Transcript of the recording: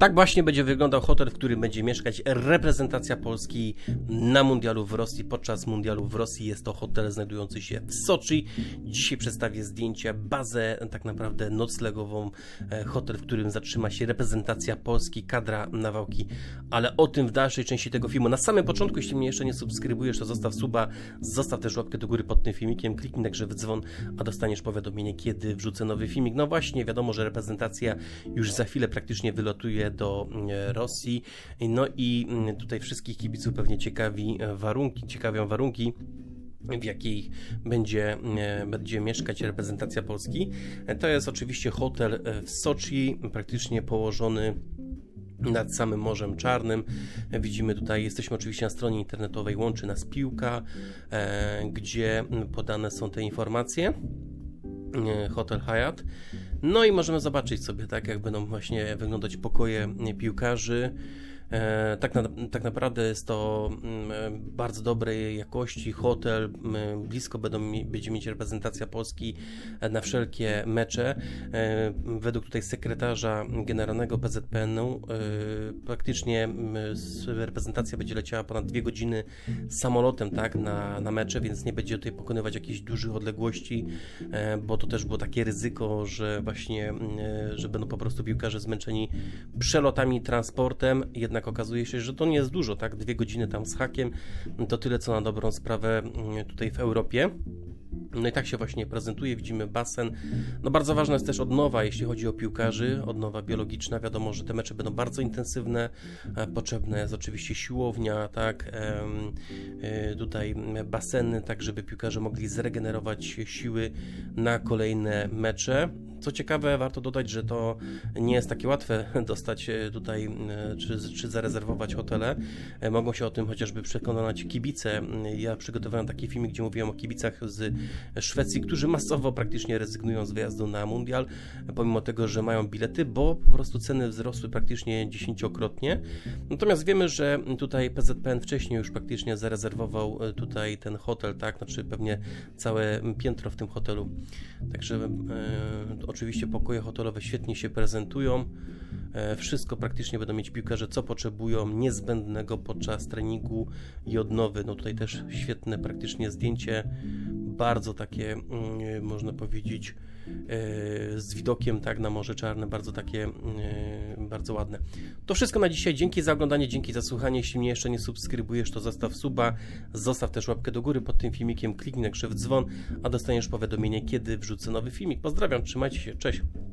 Tak właśnie będzie wyglądał hotel, w którym będzie mieszkać reprezentacja Polski na mundialu w Rosji. Podczas mundialu w Rosji jest to hotel znajdujący się w Soczi. Dzisiaj przedstawię zdjęcia, bazę tak naprawdę noclegową, hotel, w którym zatrzyma się reprezentacja Polski, kadra Nawałki. Ale o tym w dalszej części tego filmu. Na samym początku, jeśli mnie jeszcze nie subskrybujesz, to zostaw suba, zostaw też łapkę do góry pod tym filmikiem, kliknij także w dzwon, a dostaniesz powiadomienie, kiedy wrzucę nowy filmik. No właśnie, wiadomo, że reprezentacja już za chwilę praktycznie wylatuje do Rosji. No i tutaj wszystkich kibiców pewnie ciekawią warunki, w jakich będzie mieszkać reprezentacja Polski. To jest oczywiście hotel w Soczi, praktycznie położony nad samym Morzem Czarnym. Widzimy tutaj, jesteśmy oczywiście na stronie internetowej, łączy nas Piłka, gdzie podane są te informacje. Hotel Hyatt. No i możemy zobaczyć sobie, tak jak będą właśnie wyglądać pokoje piłkarzy. Tak naprawdę jest to bardzo dobrej jakości hotel, blisko będzie mieć reprezentacja Polski na wszelkie mecze. Według tutaj sekretarza generalnego PZPN-u praktycznie reprezentacja będzie leciała ponad 2 godziny samolotem, tak, na mecze, więc nie będzie tutaj pokonywać jakichś dużych odległości, bo to też było takie ryzyko, że właśnie, że będą po prostu piłkarze zmęczeni przelotami, transportem. Jednak okazuje się, że to nie jest dużo, tak? 2 godziny tam z hakiem, to tyle co na dobrą sprawę tutaj w Europie. No i tak się właśnie prezentuje, widzimy basen. No bardzo ważna jest też odnowa, jeśli chodzi o piłkarzy, odnowa biologiczna. Wiadomo, że te mecze będą bardzo intensywne, potrzebna jest oczywiście siłownia, tak, tutaj baseny, tak żeby piłkarze mogli zregenerować siły na kolejne mecze. Co ciekawe, warto dodać, że to nie jest takie łatwe dostać tutaj, czy zarezerwować hotele. Mogą się o tym chociażby przekonać kibice. Ja przygotowałem taki film, gdzie mówiłem o kibicach z Szwecji, którzy masowo praktycznie rezygnują z wyjazdu na mundial, pomimo tego, że mają bilety, bo po prostu ceny wzrosły praktycznie 10-krotnie. Natomiast wiemy, że tutaj PZPN wcześniej już praktycznie zarezerwował tutaj ten hotel, tak, znaczy pewnie całe piętro w tym hotelu. Także oczywiście pokoje hotelowe świetnie się prezentują. Wszystko praktycznie będą mieć piłkarze, co potrzebują, niezbędnego podczas treningu i odnowy. No tutaj też świetne praktycznie zdjęcie, bardzo takie, można powiedzieć, z widokiem, tak, na Morze Czarne, bardzo takie, bardzo ładne. To wszystko na dzisiaj. Dzięki za oglądanie, dzięki za słuchanie. Jeśli mnie jeszcze nie subskrybujesz, to zostaw suba, zostaw też łapkę do góry pod tym filmikiem, kliknij na krzyw dzwon, a dostaniesz powiadomienie, kiedy wrzucę nowy filmik. Pozdrawiam, trzymajcie się, cześć!